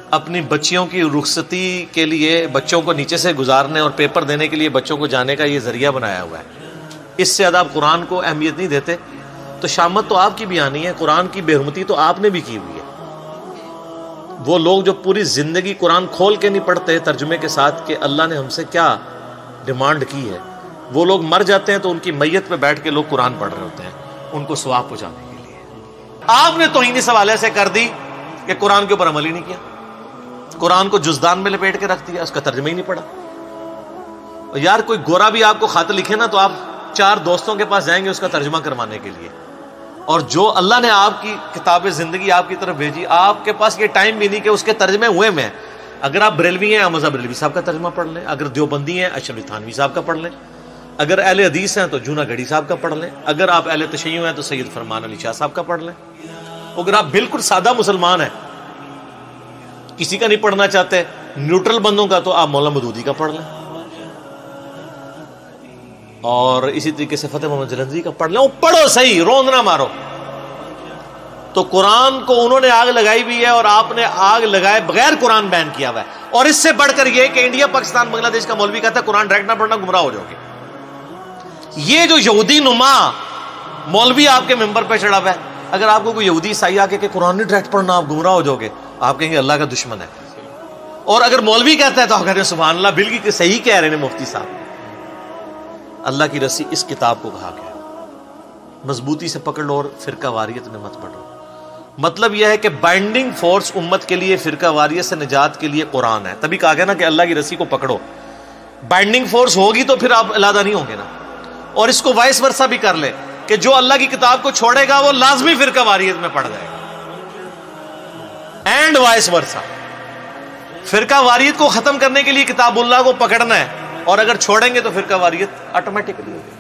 اپنی بچیوں کی رخصتی کے لیے بچوں کو نیچے سے گزارنے اور پیپر دینے کے لیے بچوں کو جانے کا یہ ذریعہ بنایا ہوا ہے، اس سے زیادہ آپ قرآن کو اہمیت نہیں دیتے، تو شامت تو آپ کی بھی آنی ہے، قرآن کی بے حرمتی تو آپ نے بھی کی ہوئی ہے۔ وہ لوگ جو پوری زندگی قرآن کھول کے نہیں پڑھتے ترجمے کے ساتھ کہ اللہ نے ہم سے کیا ڈیمانڈ کی ہے، وہ لوگ مر جاتے ہیں تو ان کی میت پہ بیٹھ کے لوگ قرآن پڑھ رہے ہوتے ہیں ان کو ثواب پہنچانے کے لیے۔ آپ نے توہین اس حوالے سے کر دی کہ قرآن کے اوپر عمل ہی نہیں کیا، قرآن کو جزدان میں لپیٹ کے رکھ دیا، اس کا ترجمہ ہی نہیں پڑھا۔ اور یار کوئی گورا بھی آپ کو خط لکھے نا تو آپ 4 دوستوں کے پاس جائیں گے اس کا ترجمہ کروانے کے لیے، اور جو اللہ نے آپ کی کتاب زندگی آپ کی طرف بھیجی، آپ کے پاس یہ ٹائم بھی نہیں کہ اس کے ترجمے ہوئے میں۔ اگر آپ بریلوی ہیں احمد بریلوی صاحب کا ترجمہ پڑھ لیں، اگر دیوبندی ہیں اشرف تھانوی صاحب کا پڑھ لیں، اگر اہل حدیث ہیں تو جونا گڑھی صاحب کا پڑھ لیں، اگر آپ اہل تشیع ہیں تو سید فرمان علی شاہ صاحب کا پڑھ لیں، اگر آپ بالکل سادہ مسلمان ہیں کسی کا نہیں پڑھنا چاہتے نیوٹرل بندوں کا تو آپ مولانا مودودی کا پڑھ لیں، اور اسی طریقے سے فتح محمد جلندری کا پڑھ لیں، وہ پڑھو صحیح، روند نہ مارو۔ تو قرآن کو انہوں نے آگ لگائی بھی ہے اور آپ نے آگ لگائے بغیر قرآن بین کیا ہوا ہے، اور اس سے بڑھ کر یہ کہ انڈیا پاکستان بنگلہ دیش کا مولوی کہتا ہے قرآن ڈائریکٹ نہ پڑھنا گمراہ ہو جاؤ گے۔ یہ جو یہودی نما مولوی آپ کے ممبر پہ چڑھا ہوا ہے، اگر آپ کو کوئی یہودی عیسائی آ کے کہ قرآن نہیں ڈائریکٹ پڑھنا آپ گمراہ ہو جاؤ گے، آپ کہیں گے اللہ کا دشمن ہے، اور اگر مولوی کہتا ہے تو آپ کہتے ہیں سبحان اللہ بالکل صحیح کہہ رہے ہیں مفتی صاحب۔ اللہ کی رسی اس کتاب کو کہا گیا مضبوطی سے پکڑ لو اور فرقہ واریت میں مت پڑھو۔ مطلب یہ ہے کہ بائنڈنگ فورس امت کے لیے فرقہ واریت سے نجات کے لیے قرآن ہے، تبھی کہا گیا نا کہ اللہ کی رسی کو پکڑو۔ بائنڈنگ فورس ہوگی تو پھر آپ علیحدہ نہیں ہوں گے نا، اور اس کو وائس ورثہ بھی کر لے کہ جو اللہ کی کتاب کو چھوڑے گا وہ لازمی فرقہ واریت میں پڑ جائے گا، اینڈ وائس ورثہ۔ فرقہ واریت کو ختم کرنے کے لیے کتاب اللہ کو پکڑنا ہے، اور اگر چھوڑیں گے تو فرقہ واریت آٹومیٹکلی ہوگی۔